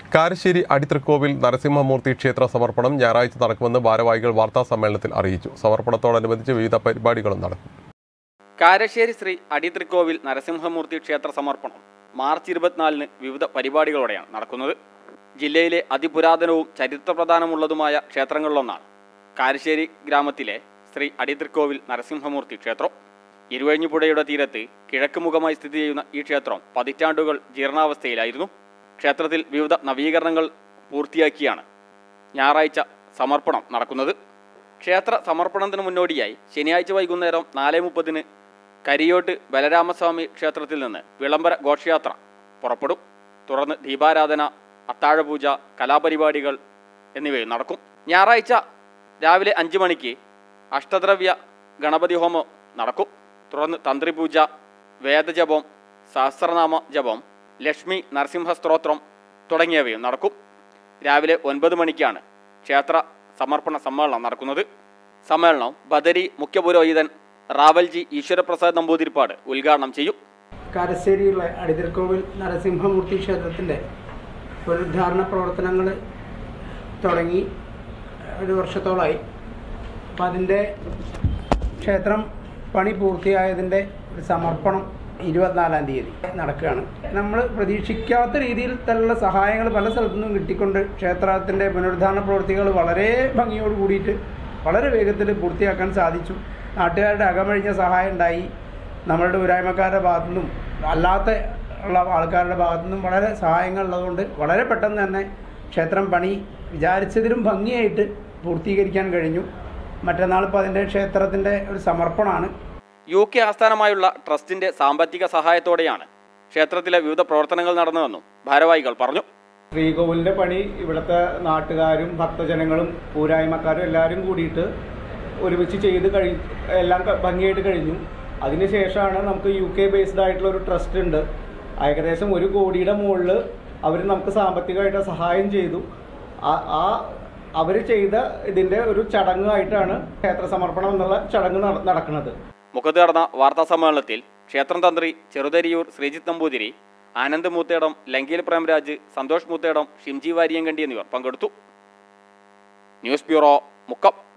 കാരശ്ശേരി അടിത്തൃക്കോവിൽ നരസിംഹമൂർത്തി ക്ഷേത്ര സമർപ്പണം ഞായറാഴ്ച നടക്കുമെന്ന് ഭാരവാഹികൾ വാർത്താസമ്മേളനത്തിൽ അറിയിച്ചു. സമർപ്പണത്തോടനുബന്ധിച്ച് വിവിധ പരിപാടികളും നടക്കും. കാരശ്ശേരി ശ്രീ അടിത്തൃക്കോവിൽ നരസിംഹമൂർത്തി ക്ഷേത്ര സമർപ്പണം മാർച്ച് 24-ന് വിവിധ പരിപാടികളോടെയാണ് നടക്കുന്നത്. ജില്ലയിലെ അതിപുരാതനവും ചരിത്രപ്രധാനമുള്ളതുമായ ക്ഷേത്രങ്ങളിലൊന്നാണ് കാരശ്ശേരി ഗ്രാമത്തിലെ ശ്രീ അടിത്തൃക്കോവിൽ നരസിംഹമൂർത്തി ക്ഷേത്രം. ഇരുവഴിഞ്ഞുപുഴയുടെ തീരത്ത് കിഴക്ക് മുഖമായി സ്ഥിതി ചെയ്യുന്ന ഈ ക്ഷേത്രം പതിറ്റാണ്ടുകൾ ജീർണാവസ്ഥയിലായിരുന്നു. ക്ഷേത്രത്തിൽ വിവിധ നവീകരണങ്ങൾ പൂർത്തിയാക്കിയാണ് ഞായറാഴ്ച സമർപ്പണം നടക്കുന്നത്. ക്ഷേത്ര സമർപ്പണത്തിന് മുന്നോടിയായി ശനിയാഴ്ച വൈകുന്നേരം 4:30-ന് കരിയോട്ട് ബലരാമസ്വാമി ക്ഷേത്രത്തിൽ നിന്ന് വിളംബര ഘോഷയാത്ര പുറപ്പെടും. തുടർന്ന് ദീപാരാധന, അത്താഴപൂജ, കലാപരിപാടികൾ എന്നിവയും നടക്കും. ഞായറാഴ്ച രാവിലെ 5 മണിക്ക് അഷ്ടദ്രവ്യ ഗണപതി ഹോമം നടക്കും. തുടർന്ന് തന്ത്രിപൂജ, വേദജപം, സഹസ്രനാമ ജപം, ലക്ഷ്മി നരസിംഹ സ്തോത്രം തുടങ്ങിയവയും നടക്കും. രാവിലെ 9 മണിക്കാണ് ക്ഷേത്ര സമർപ്പണ സമ്മേളനം നടക്കുന്നത്. സമ്മേളനം ബദരി മുഖ്യപുരോഹിതൻ റാവൽജി ഈശ്വരപ്രസാദ് നമ്പൂതിരിപ്പാട് ഉദ്ഘാടനം ചെയ്യും. കാരശ്ശേരിയുള്ള അടിത്തൃക്കോവിൽ നരസിംഹമൂർത്തി ക്ഷേത്രത്തിൻ്റെ പുനരുദ്ധാരണ പ്രവർത്തനങ്ങൾ തുടങ്ങി 1 വർഷത്തോളമായി. അപ്പം അതിൻ്റെ ക്ഷേത്രം പണി പൂർത്തിയായതിൻ്റെ ഒരു സമർപ്പണം 24-ാം തീയതി നടക്കുകയാണ്. നമ്മൾ പ്രതീക്ഷിക്കാത്ത രീതിയിൽ തന്നെയുള്ള സഹായങ്ങൾ പല സ്ഥലത്തു നിന്നും കിട്ടിക്കൊണ്ട് ക്ഷേത്രത്തിൻ്റെ പുനരുദ്ധാരണ പ്രവൃത്തികൾ വളരെ ഭംഗിയോട് കൂടിയിട്ട് വളരെ വേഗത്തിൽ പൂർത്തിയാക്കാൻ സാധിച്ചു. നാട്ടുകാരുടെ അകമഴിഞ്ഞ സഹായം ഉണ്ടായി. നമ്മളുടെ ഊരായ്മക്കാരുടെ ഭാഗത്തു നിന്നും അല്ലാത്ത ഉള്ള ആൾക്കാരുടെ ഭാഗത്തു നിന്നും വളരെ സഹായങ്ങൾ ഉള്ളതുകൊണ്ട് വളരെ പെട്ടെന്ന് തന്നെ ക്ഷേത്രം പണി വിചാരിച്ചതിലും ഭംഗിയായിട്ട് പൂർത്തീകരിക്കാൻ കഴിഞ്ഞു. മറ്റന്നാൾ ഇപ്പോൾ അതിൻ്റെ ക്ഷേത്രത്തിൻ്റെ ഒരു സമർപ്പണമാണ്. UK ആസ്ഥാനമായുള്ള ട്രസ്റ്റിന്റെ സാമ്പത്തിക സഹായത്തോടെയാണ് ക്ഷേത്രത്തിലെ വിവിധ പ്രവർത്തനങ്ങൾ നടന്നതെന്നും ഭാരവാഹികൾ പറഞ്ഞു. ശ്രീകോവിലിൻ്റെ പണി ഇവിടുത്തെ നാട്ടുകാരും ഭക്തജനങ്ങളും ഊരായ്മക്കാരും എല്ലാവരും കൂടിയിട്ട് ഒരുമിച്ച് ചെയ്ത് എല്ലാം ഭംഗിയായിട്ട് കഴിഞ്ഞു. അതിനുശേഷമാണ് നമുക്ക് UK ബേസ്ഡ് ആയിട്ടുള്ള ഒരു ട്രസ്റ്റ് ഉണ്ട്. ഏകദേശം 1 കോടിയുടെ മുകളിൽ അവർ നമുക്ക് സാമ്പത്തികമായിട്ട് സഹായം ചെയ്തു. അവർ ചെയ്ത ഇതിൻ്റെ ഒരു ചടങ്ങായിട്ടാണ് ക്ഷേത്ര സമർപ്പണം എന്നുള്ള ചടങ്ങ് നടക്കുന്നത്. മുഖത്ത് നടന്ന വാർത്താ സമ്മേളനത്തിൽ ക്ഷേത്രം തന്ത്രി ചെറുതരിയൂർ ശ്രീജിത്ത് നമ്പൂതിരി, ആനന്ദ് മൂത്തേടം, ലങ്കയിൽ പ്രേംരാജ്, സന്തോഷ് മൂത്തേടം, ഷിംജി വാരിയങ്കണ്ടി എന്നിവർ പങ്കെടുത്തു. News bureau, Mukkam.